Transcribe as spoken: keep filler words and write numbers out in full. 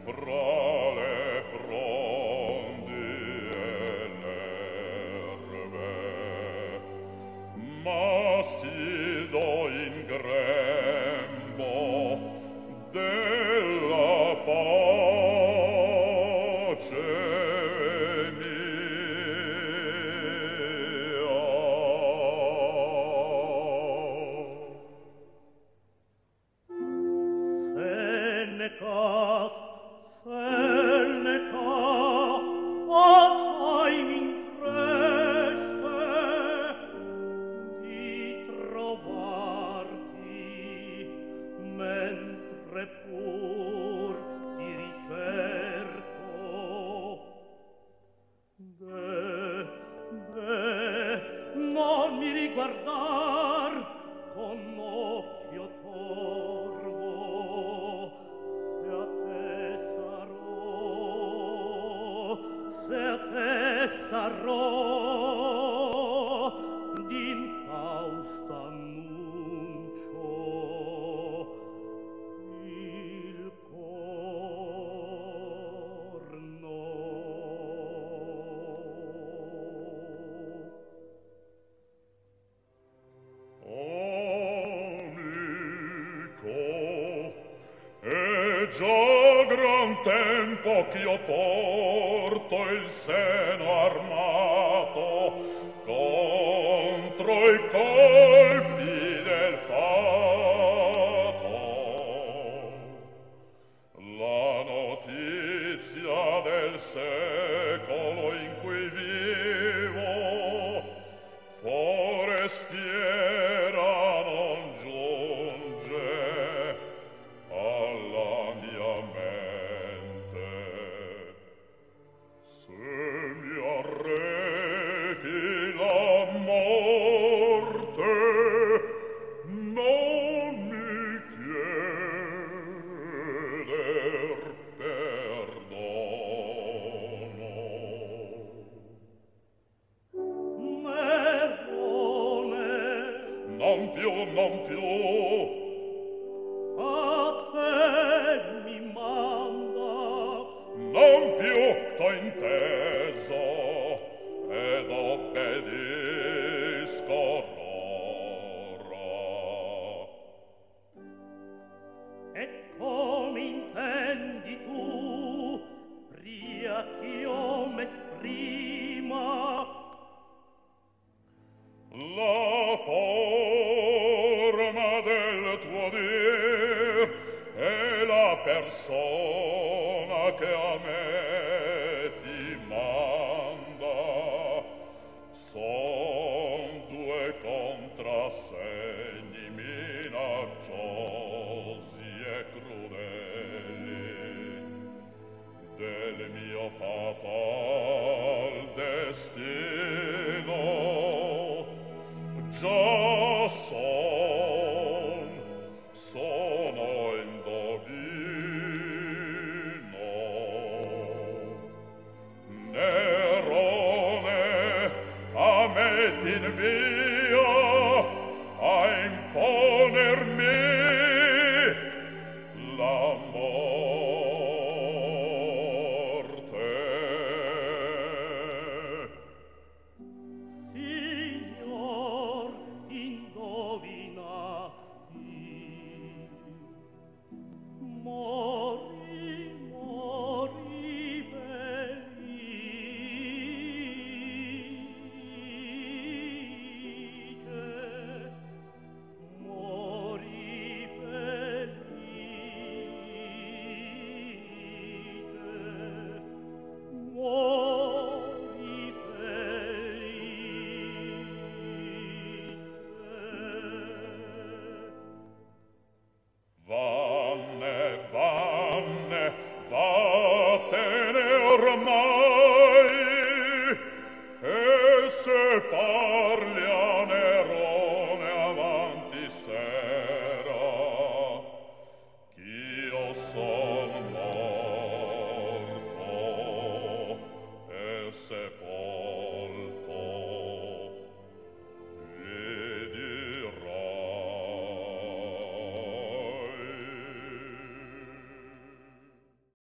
fra le frondi e l'erbe, ma sido in grembo della pace ch'io porto il seno armato contro i colpi del fato. La notizia del secolo in cui vivo, forestiera, non giunge alla mia mente. Se mi arreti la morte, non mi chieder perdono. Nerone, Non più, non più, a te mi manda. non più t'ho inteso ed obbedisco l'ora. E come intendi tu, pria ch'io m'esprima? La forma del tuo dir e la persona che a me ti manda son due contrassegni minacciosi e crudeli del mio fatal destino. Già so